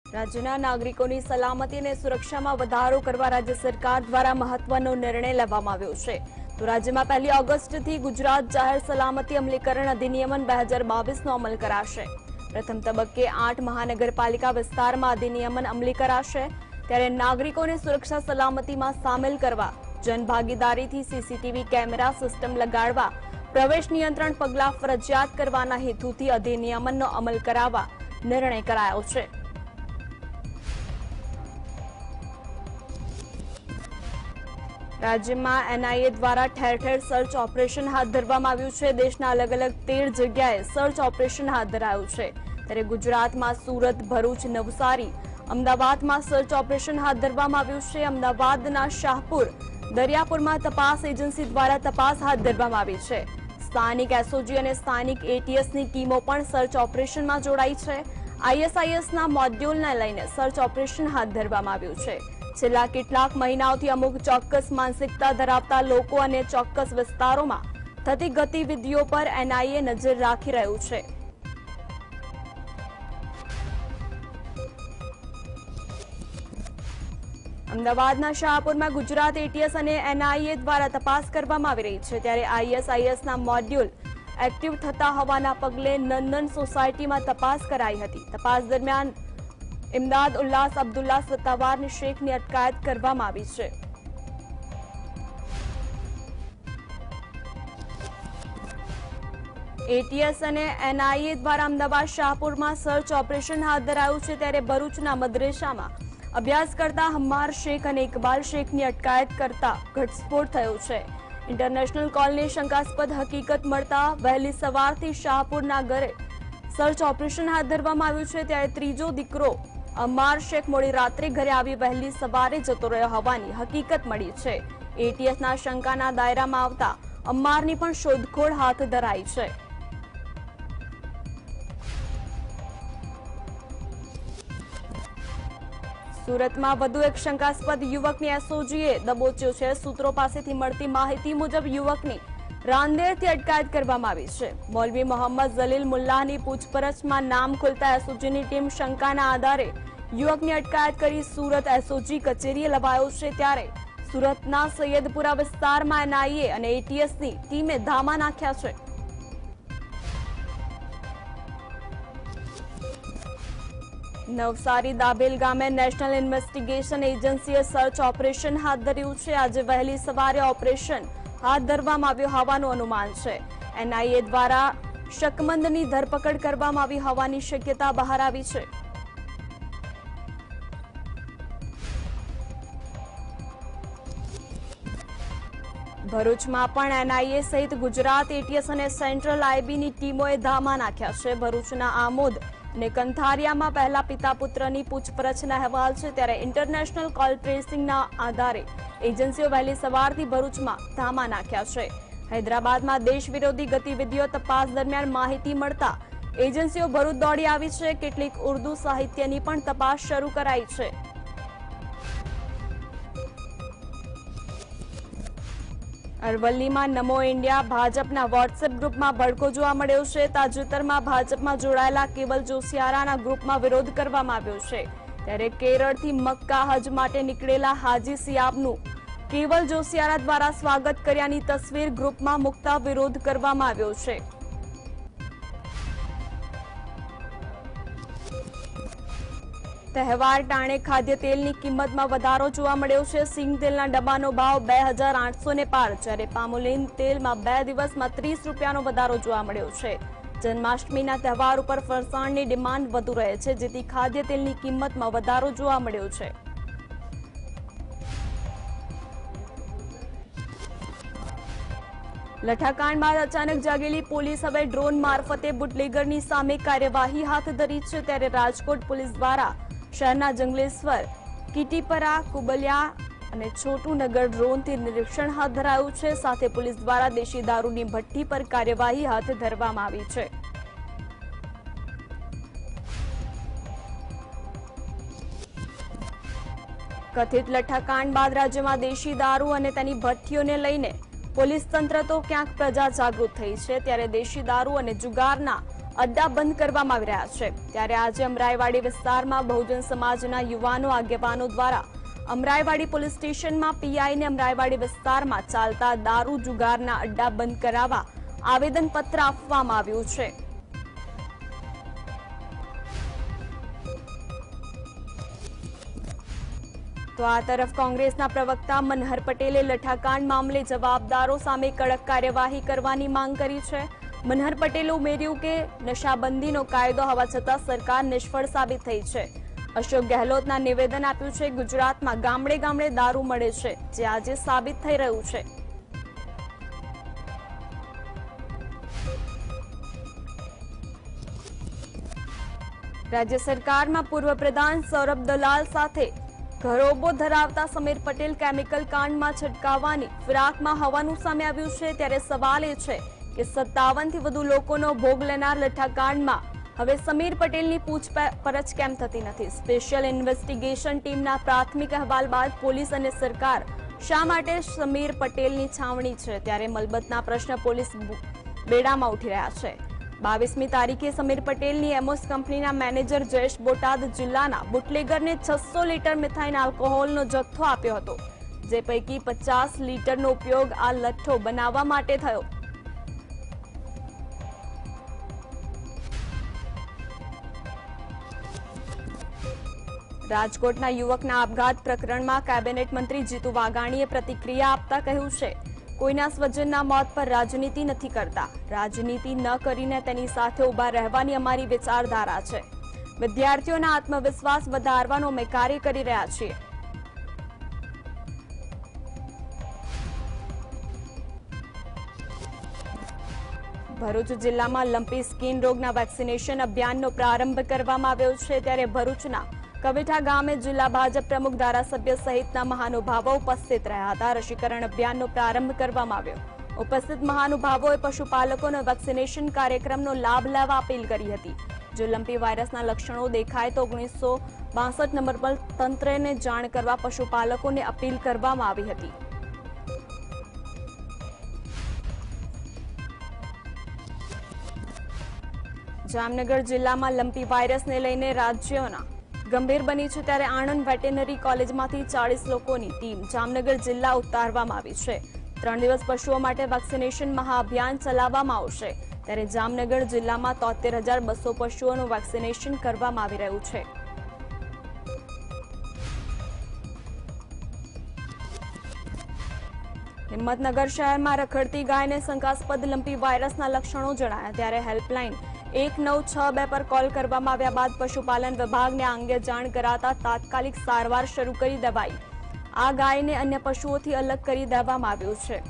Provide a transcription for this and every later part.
રાજ્યના નાગરિકોની સલામતી અને સુરક્ષામાં વધારો કરવા રાજ્ય સરકાર દ્વારા મહત્વનો નિર્ણય લેવામાં આવ્યો છે. તો રાજ્યમાં 1 ઓગસ્ટથી ગુજરાત જાહેર સલામતી અમલીકરણ અધિનિયમ 2022નો અમલ કરાશે. પ્રથમ તબક્કે 8 મહાનગરપાલિકા વિસ્તારમાં અધિનિયમ અમલી કરાશે. ત્યારે નાગરિકોને સુરક્ષા સલામતીમાં સામેલ કરવા જનભાગીદારીથી સીસીટીવી કેમેરા સિસ્ટમ લગાડવા, પ્રવેશ નિયંત્રણ પગલાં ફરજિયાત કરવાના હેતુથી અધિનિયમનો અમલ કરાવવા નિર્ણય કરાયો છે. રાજ્યમાં એનઆઈએ દ્વારા ઠેર ઠેર સર્ચ ઓપરેશન હાથ ધરવામાં આવ્યું છે. દેશના અલગ અલગ 13 જગ્યાએ સર્ચ ઓપરેશન હાથ ધરાયું છે. ત્યારે ગુજરાતમાં સુરત, ભરૂચ, નવસારી, અમદાવાદમાં સર્ચ ઓપરેશન હાથ ધરવામાં આવ્યું છે. અમદાવાદના શાહપુર દરિયાપુરમાં તપાસ એજન્સી દ્વારા તપાસ હાથ ધરવામાં આવી છે. સ્થાનિક એસઓજી અને સ્થાનિક એટીએસની ટીમો પણ સર્ચ ઓપરેશનમાં જોડાઈ છે. આઈએસઆઈએસના મોડ્યુલને લઈને સર્ચ ઓપરેશન હાથ ધરવામાં આવ્યું છે. છેલ્લા કેટલાક મહિનાઓથી અમુક ચોક્કસ માનસિકતા ધરાવતા લોકો અને ચોક્કસ વિસ્તારોમાં થતી ગતિવિધિઓ પર એનઆઈએ નજર રાખી રહ્યું છે. અમદાવાદના શાહપુરમાં ગુજરાત એટીએસ અને એનઆઈએ દ્વારા તપાસ કરવામાં આવી રહી છે. ત્યારે આઈએસઆઈએસના મોડ્યુલ એક્ટિવ થતા હોવાના પગલે નંદન સોસાયટીમાં તપાસ કરાઈ હતી. તપાસ દરમિયાન ઇમદાદ ઉલ્લાસ અબ્દુલ્લા સત્તાવાર શેખની અટકાયત કરવામાં આવી છે. એટીએસ અને એનઆઈએ દ્વારા અમદાવાદ શાહપુરમાં સર્ચ ઓપરેશન હાથ ધરાયું છે. ત્યારે ભરૂચના મદરેસામાં અભ્યાસ કરતા હમ્માર શેખ અને ઇકબાલ શેખની અટકાયત કરતા ઘટસ્ફોટ થયો છે. ઇન્ટરનેશનલ કોલની શંકાસ્પદ હકીકત મળતા વહેલી સવારથી શાહપુરના ઘરે સર્ચ ઓપરેશન હાથ ધરવામાં આવ્યું છે. ત્યારે ત્રીજો દીકરો અમ્માર શેખ મોડી રાત્રે ઘરે આવી વહેલી સવારે જતો રહ્યો હોવાની હકીકત મળી છે. એટીએસના શંકાના દાયરામાં આવતા અમ્મારની પણ શોધખોળ હાથ ધરાઈ છે. સુરતમાં વધુ એક શંકાસ્પદ યુવકની એસઓજીએ દબોચ્યો છે. સૂત્રો પાસેથી મળતી માહિતી મુજબ યુવકની રાંદેરથી અટકાયત કરવામાં આવી છે. મૌલવી મોહમ્મદ જલીલ મુલ્લાની પૂછપરછમાં નામ ખુલતા એસઓજીની ટીમ શંકાના આધારે યુવકની અટકાયત કરી સુરત એસઓજી કચેરીએ લવાયો છે. ત્યારે સુરતના સૈયદપુરા વિસ્તારમાં એનઆઈએ અને એટીએસની ટીમે ધામા નાખ્યા છે. નવસારી દાભેલ ગામે નેશનલ ઇન્વેસ્ટિગેશન એજન્સીએ સર્ચ ઓપરેશન હાથ ધર્યું છે. આજે વહેલી સવારે ઓપરેશન હાથ ધરવામાં આવ્યું હોવાનું અનુમાન છે. એનઆઈએ દ્વારા શકમંદની ધરપકડ કરવામાં આવી હોવાની શક્યતા બહાર આવી છે. ભરૂચમાં પણ એનઆઈએ સહિત ગુજરાત એટીએસ અને સેન્ટ્રલ આઈબીની ટીમોએ ધામા નાખ્યા છે. ભરૂચના આમોદ અને કંથારિયામાં પહેલા પિતા પુત્રની પૂછપરછના અહેવાલ છે. ત્યારે ઇન્ટરનેશનલ કોલ ટ્રેસિંગના આધારે એજન્સીઓ વહેલી સવારથી ભરૂચમાં ધામા નાખ્યા છે. હૈદરાબાદમાં દેશ વિરોધી ગતિવિધિઓ તપાસ દરમિયાન માહિતી મળતા એજન્સીઓ ભરૂચ દોડી આવી છે. કેટલીક ઉર્દુ સાહિત્યની પણ તપાસ શરૂ કરાઈ છે. અરવલ્લીમાં નમો ઇન્ડિયા ભાજપના વોટ્સએપ ગ્રુપમાં ભડકો જોવા મળ્યો છે. તાજેતરમાં ભાજપમાં જોડાયેલા કેવલ જોશિયારાના ગ્રુપમાં વિરોધ કરવામાં આવ્યો છે. ત્યારે કેરળથી મક્કા હજ માટે નીકળેલા હાજી સિયાબનું કેવલ જોશિયારા દ્વારા સ્વાગત કર્યાની તસવીર ગ્રુપમાં મૂકતા વિરોધ કરવામાં આવ્યો છે. તહેવાર ટાણે ખાદ્ય તેલની કિંમતમાં વધારો જોવા મળ્યો છે. સિંગ તેલના ડબ્બાનો ભાવ 2800 ને પાર, જ્યારે પામોલીન તેલમાં 2 દિવસમાં 30 રૂપિયાનો વધારો જોવા મળ્યો છે. જન્માષ્ટમીના તહેવાર ઉપર ફરસાણની ડિમાન્ડ વધુ રહે છે, જેથી ખાદ્ય તેલની કિંમતમાં વધારો જોવા મળ્યો છે. લઠ્ઠાકાંડ બાદ અચાનક જાગેલી પોલીસ હવે ડ્રોન મારફતે બુટલેગરની સામે કાર્યવાહી હાથ ધરી છે. ત્યારે રાજકોટ પોલીસ દ્વારા શહેરના જંગલેશ્વર, કીટીપરા, કુબલિયા અને છોટુનગર ડ્રોનથી નિરીક્ષણ હાથ ધરાયું છે. સાથે પોલીસ દ્વારા દેશી દારૂની ભઠ્ઠી પર કાર્યવાહી હાથ ધરવામાં આવી છે. કથિત લઠ્ઠાકાંડ બાદ રાજ્યમાં દેશી દારૂ અને તેની ભઠ્ઠીઓને લઈને પોલીસ તંત્ર તો ક્યાંક પ્રજા જાગૃત થઈ છે. ત્યારે દેશી દારૂ અને જુગારના અડ્ડા બંધ કરવામાં આવી રહ્યા છે। ત્યારે આજે અમરાઈવાડી વિસ્તારમાં બહુજન સમાજના યુવાનો આગેવાનો દ્વારા અમરાઈવાડી પોલીસ સ્ટેશનમાં પીઆઈને અમરાઈવાડી વિસ્તારમાં ચાલતા દારૂ જુગારના અડ્ડા બંધ કરાવવા આવેદનપત્ર આપવામાં આવ્યું છે। તો આ તરફ કોંગ્રેસના પ્રવક્તા મનહર પટેલે લઠ્ઠાકાંડ મામલે જવાબદારો સામે કડક કાર્યવાહી કરવાની માંગ કરી છે। મનહર પટેલે ઉમેર્યું કે નશાબંધીનો કાયદો હોવા છતાં સરકાર નિષ્ફળ સાબિત થઈ છે। અશોક ગેહલોતના નિવેદન આપ્યું છે ગુજરાતમાં ગામડે ગામડે દારૂ મળે છે, જે આજે સાબિત થઈ રહ્યું છે। રાજ્ય સરકારમાં પૂર્વ પ્રધાન સૌરભ દલાલ સાથે ઘરોબો ધરાવતા સમીર પટેલ કેમિકલ કાંડમાં છટકાવવાની ફિરાકમાં હોવાનું સામે આવ્યું છે। ત્યારે સવાલ એ છે કે 57 થી વધુ લોકોનો ભોગ લેનાર લઠ્ઠાકાંડમાં હવે સમીર પટેલની પૂછપરછ કેમ થતી નથી? સ્પેશિયલ ઇન્વેસ્ટિગેશન ટીમના પ્રાથમિક અહેવાલ બાદ પોલીસ અને સરકાર શા માટે સમીર પટેલની છાવણી છે? ત્યારે મલબતના પ્રશ્ન પોલીસ બેડામાં ઉઠી રહ્યા છે। 22મી તારીખે સમીર પટેલની એમોસ કંપનીના મેનેજર જયેશ બોટાદ જિલ્લાના બુટલેગરને 600 લીટર મિથાઇલ આલ્કોહોલનો જથ્થો આપ્યો હતો, જે પૈકી 50 લીટરનો ઉપયોગ આ લઠ્ઠો બનાવવા માટે થયો। રાજકોટના યુવકના આપઘાત પ્રકરણમાં કેબિનેટ મંત્રી જીતુ વાઘાણીએ પ્રતિક્રિયા આપતા કહ્યું છે, કોઈના સ્વજનના મોત પર રાજનીતિ નથી કરતા। રાજનીતિ ન કરીને તેની સાથે ઉભા રહેવાની અમારી વિચારધારા છે। વિદ્યાર્થીઓના આત્મવિશ્વાસ વધારવાનો અમે કાર્ય કરી રહ્યા છીએ। ભરૂચ જિલ્લામાં લંપી સ્કિન રોગના વેક્સિનેશન અભિયાનનો પ્રારંભ કરવામાં આવ્યો છે। ત્યારે ભરૂચના કવેઠા ગામે જિલ્લા ભાજપ પ્રમુખ ધારાસભ્ય સહિતના મહાનુભાવો ઉપસ્થિત રહ્યા હતા। રસીકરણ અભિયાનનો પ્રારંભ કરવામાં આવ્યો। ઉપસ્થિત મહાનુભાવોએ પશુપાલકોને વેક્સિનેશન કાર્યક્રમનો લાભ લેવા અપીલ કરી હતી। જો લંપી વાયરસના લક્ષણો દેખાય તો 1962 નંબર પર તંત્રને જાણ કરવા પશુપાલકોને અપીલ કરવામાં આવી હતી। જામનગર જિલ્લામાં લંપી વાયરસને લઈને રાજ્યોના ગંભીર બની છે। ત્યારે આણંદ વેટેનરી કોલેજમાંથી 40 લોકોની ટીમ જામનગર જિલ્લા ઉતારવામાં આવી છે। 3 દિવસ પશુઓ માટે વેક્સિનેશન મહાઅભિયાન ચલાવવામાં આવશે। ત્યારે જામનગર જિલ્લામાં 73,200 પશુઓનું વેક્સિનેશન કરવામાં આવી રહ્યું છે। હિંમતનગર શહેરમાં રખડતી ગાયને શંકાસ્પદ લંપી વાયરસના લક્ષણો જણાયા। ત્યારે હેલ્પલાઇન 1962 પર કોલ કરવામાં આવ્યા બાદ પશુપાલન વિભાગને આ અંગે જાણ કરાતા તાત્કાલિક સારવાર શરૂ કરી દેવાઈ। આ ગાયને અન્ય પશુઓથી અલગ કરી દેવામાં આવ્યું છે।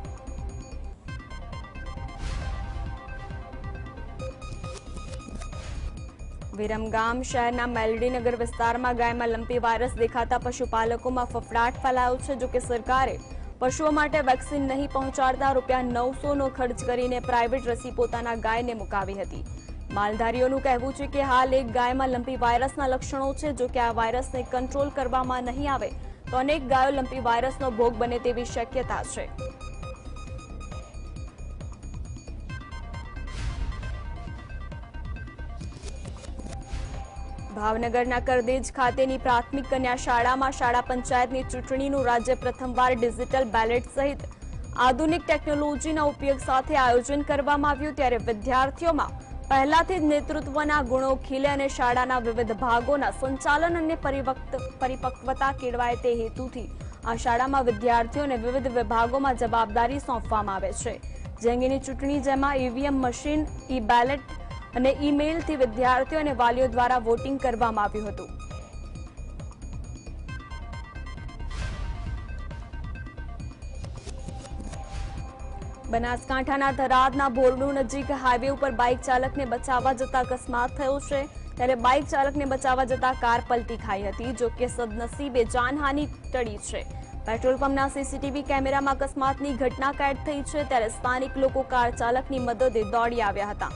વિરમગામ શહેરના મેલડીનગર વિસ્તારમાં ગાયમાં લંપી વાયરસ દેખાતા પશુપાલકોમાં ફફડાટ ફેલાયો છે। જોકે સરકારે પશુઓ માટે વેક્સિન નહીં પહોંચાડતા ₹900નો ખર્ચ કરીને પ્રાઇવેટ રસી પોતાના ગાયને મુકાવી હતી। માલધારીઓનું કહેવું છે કે હાલ એક ગાયમાં લંપી વાયરસના લક્ષણો છે। જો કે આ વાયરસને કંટ્રોલ કરવામાં નહીં આવે તો અનેક ગાયો લંપી વાયરસનો ભોગ બને તેવી શક્યતા છે। ભાવનગરના કરદેજ ખાતેની પ્રાથમિક કન્યા શાળામાં શાળા પંચાયતની ચૂંટણીનું રાજ્ય પ્રથમવાર ડિજિટલ બેલેટ સહિત આધુનિક ટેકનોલોજીના ઉપયોગ સાથે આયોજન કરવામાં આવ્યું। ત્યારે વિદ્યાર્થીઓમાં પહેલાથી જ નેતૃત્વના ગુણો ખીલે અને શાળાના વિવિધ ભાગોના સંચાલન અને પરિપક્વતા કેળવાય તે હેતુથી આ શાળામાં વિદ્યાર્થીઓને વિવિધ વિભાગોમાં જવાબદારી સોંપવામાં આવે છે। જે અંગેની ચૂંટણી જેમાં ઈવીએમ મશીન, ઈ બેલેટ અને ઈમેલથી વિદ્યાર્થીઓ અને વાલીઓ દ્વારા વોટિંગ કરવામાં આવ્યું હતું। બનાસકાંઠાના થરાદના બોરડુ નજીક હાઈવે ઉપર બાઇક ચાલકને બચાવવા જતા અકસ્માત થયો છે। ત્યારે બાઇક ચાલકને બચાવવા જતા કાર પલટી ખાઈ હતી। જો કે સદનસીબે જાનહાનિ ટળી છે। પેટ્રોલ પંપના સીસીટીવી કેમેરામાં અકસ્માતની ઘટના કેદ થઈ છે। ત્યારે સ્થાનિક લોકો કાર ચાલકની મદદે દોડી આવ્યા હતા।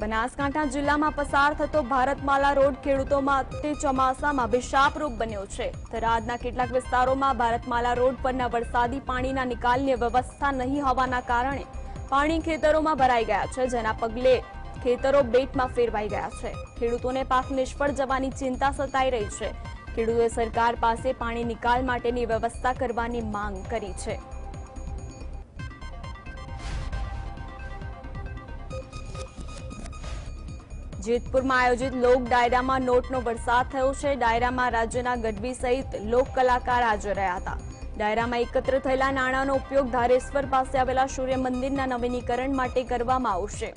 બનાસકાંઠા જિલ્લામાં પસાર થતો ભારતમાલા રોડ ખેડૂતો માટે ચોમાસામાં અભિશાપરૂપ બન્યો છે. થરાદના કેટલાક વિસ્તારોમાં ભારતમાલા રોડ પરના વરસાદી પાણીના નિકાલની વ્યવસ્થા નહીં હોવાના કારણે પાણી ખેતરોમાં ભરાઈ ગયા છે, જેના પગલે ખેતરો બેટમાં ફેરવાઈ ગયા છે. ખેડૂતોને પાક નિષ્ફળ જવાની ચિંતા સતાઈ રહી છે. ખેડૂતોએ સરકાર પાસે પાણી નિકાલ માટેની વ્યવસ્થા કરવાની માંગ કરી છે. જેતપુરમાં આયોજિત લોક ડાયરામાં નોટનો વરસાદ થયો છે. ડાયરામાં રાજ્યના ગઢવી સહિત લોક કલાકાર હાજર રહ્યા હતા. ડાયરામાં એકત્ર થયેલા નાણાંનો ઉપયોગ ધારેશ્વર પાસે આવેલા સૂર્ય મંદિરના નવીનીકરણ માટે કરવામાં આવશે.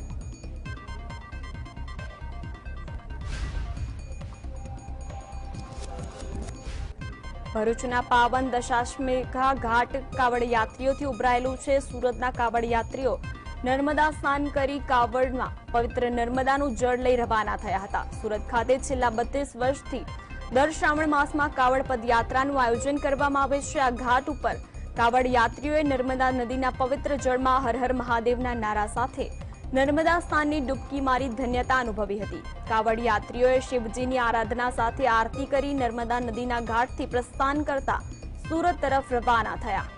ભરૂચના પાવન દશાશ્વમેઘ ઘાટ કાવડ યાત્રીઓથી ઉભરાયેલું છે. સુરતના કાવડ યાત્રીઓ નર્મદા સ્નાન કરી કાવડમાં પવિત્ર નર્મદાનું જળ લઈ રવાના થયા હતા. સુરત ખાતે છેલ્લા 32 વર્ષથી દર શ્રાવણ માસમાં કાવડ પદયાત્રાનું આયોજન કરવામાં આવે છે. આ ઘાટ ઉપર કાવડ યાત્રીઓએ નર્મદા નદીના પવિત્ર જળમાં હર હર મહાદેવના નારા સાથે નર્મદા સ્નાનની ડૂબકી મારી ધન્યતા અનુભવી હતી. કાવડ યાત્રીઓએ શિવજીની આરાધના સાથે આરતી કરી નર્મદા નદીના ઘાટથી પ્રસ્થાન કરતા સુરત તરફ રવાના થયા.